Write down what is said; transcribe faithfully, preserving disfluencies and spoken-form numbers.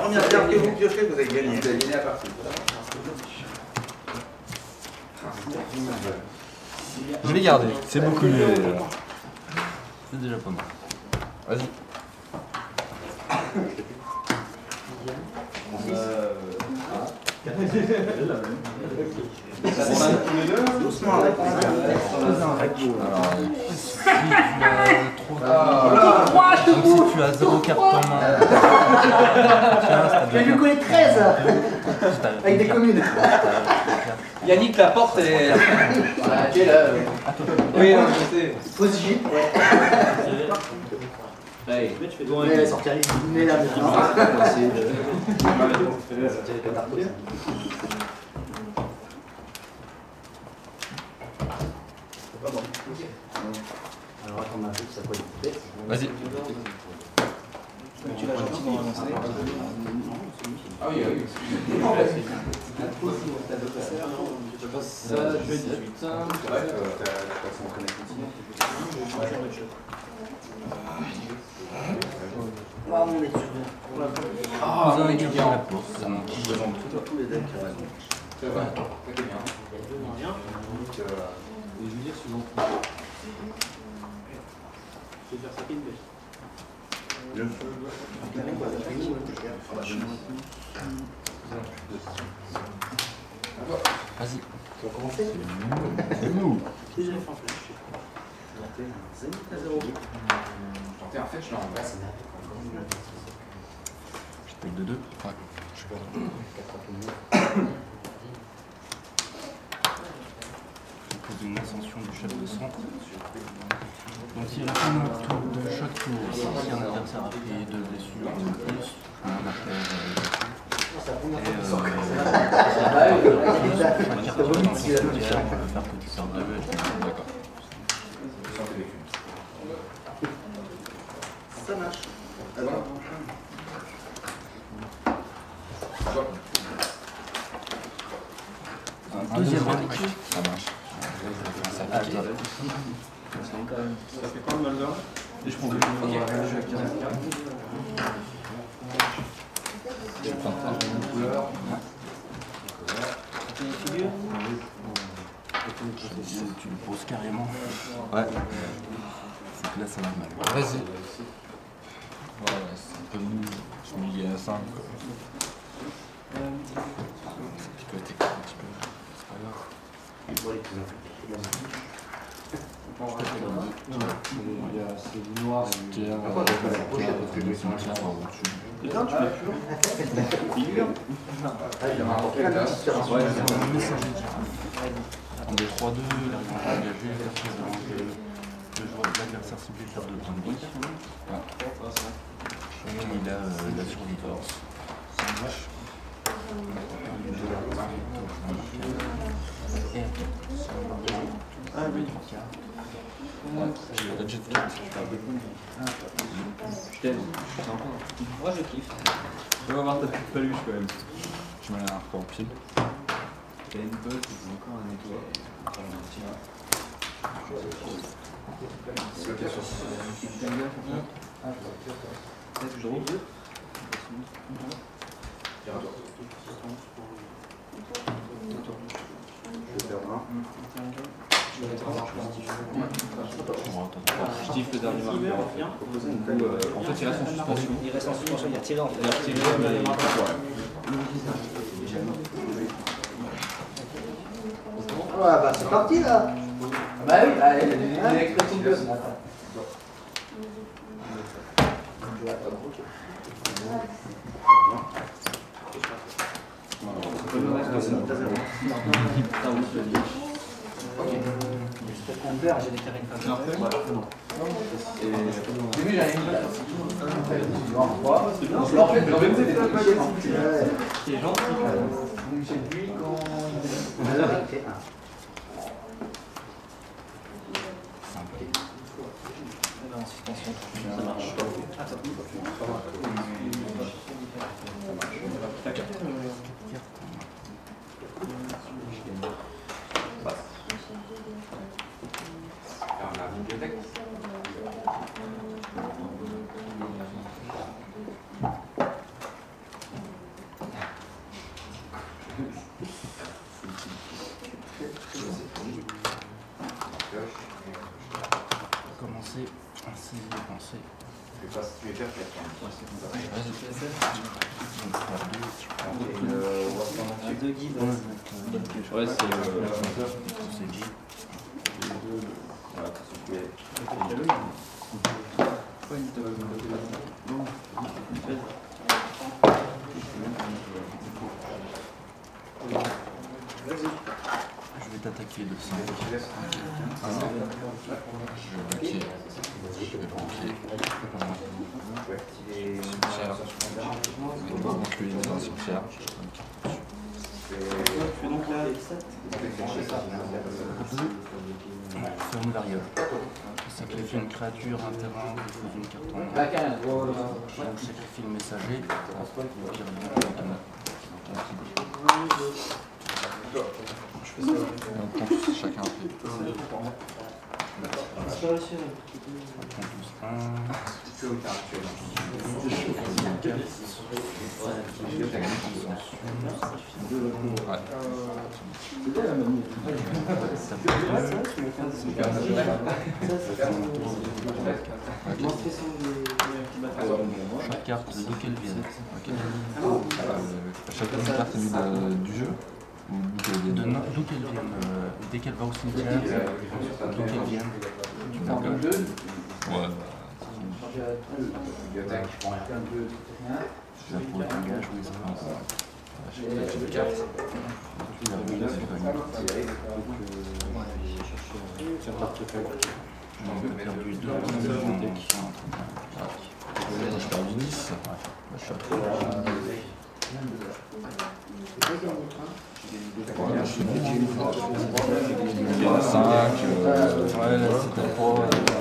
première carte que vous piochez, vous avez gagné. Vous avez gagné la partie. Je vais garder, c'est beaucoup mieux. C'est déjà pas mal. Vas-y. Euh... Doucement avec Alors, si tu as trop de... Donc si tu as zéro carte en main... Mais je connais treize avec des communes. Yannick, la porte est... Voilà, tu es là. Oui, non, je sais. Pause J. Ouais. Mais elle sortir les mais là maintenant. Alors attends, ma ça peut être. Vas-y. Tu vas ah oui, oui. Ça, je vais dix-huit. C'est vrai que t'as son connectivité. Ah, on est dessus. Ah, vous avez gagné la porte. tous les decks. C'est vrai, ça fait bien. Donc, euh, Et je veux dire, souvent. Je vais faire ça une bête. le feu. Vas-y. Tu vas commencer? C'est nous. Si je l'ai fait en flash. Zénith à zéro. En fait, je l'ai en bas. Je paye de deux. Ouais. Je sais pas. Je pose une ascension du chef de centre. Donc si à la fin de notre tour de chaque tour, si un adversaire a pris deux blessures ou plus, on appelle et euh, chaque carte dans son cimetière, on peut faire petit sort de deux. D'accord. Ça marche. Alors, Un deuxième relique. Ça marche. Ça va piquer. Ça fait pas mal d'heures. Et je prends deux. Ok, je vais activer la carte. Je prends pas de couleur. Tu le poses carrément. Ouais. C'est que là ça va mal. Vas-y. Ouais, c'est un peu mou. Je me dis à cinq. Ça picote un petit peu. C'est pas grave. Il y a c'est noir, c'est un Putain, tu l'as plus. En D trois deux, il arrive à engager, le joueur de l'adversaire ciblé perd deux points de vie. Et il a euh, la survivance. Ça marche. Et ah oui, j'ai la jet carte. Je t'aime. Moi je kiffe. Je vais avoir ta petite paluche quand même. Je mets un arc en pile. T'as une pote, j'ai encore un nettoie. Encore un petit. C'est ok sur ça. Est-ce que je roule? je vais faire un. Je tiffe le dernier marqueur. En fait, il reste en suspension. Il reste en suspension, il a tiré en fait. Il a retiré, mais Ouais, bah c'est parti là. bah oui, bah, il y a des expressions de gosse. J'ai déclaré une fin. Voilà. Au début, j'avais une balle. Je leur fais des qui est gentil. Donc j'ai lui quand. Ça marche. La bibliothèque. Commencer ainsi dépenser. Je sais pas si tu es faire quelqu'un. Vas-y. Donc, faire deux. Un deux guides. Ouais, c'est euh, c'est guide. Voilà, c'est ce que Je vais t'attaquer de cinq. un. Je vais bloquer. Je vais bloquer. Cimetière. Donc lui, il est dans un cimetière. Faire une variable. Sacrifier une créature, un terrain, défausse une carte en main. Donc sacrifier le messager. Je fais ça. Et on prend tous chacun un fait. On prend tous un. Chaque carte, d'où qu'elle vienne. Chaque carte est mise de- du jeu ou d'où qu'elle De vienne. no- D'où qu'elle vienne. euh, Dès qu'elle va au cimetière, d'où qu'elle vienne. Tu prends D'accord. Ouais. Je vais pour le langage, oui, ça va. Je vais mettre une carte. Tu vas rouler, c'est pas nul. On a perdu deux. Je perds du dix. Je suis à trois. Ouais, je suis bon. Il y en a cinq. Ouais, là, c'était pas.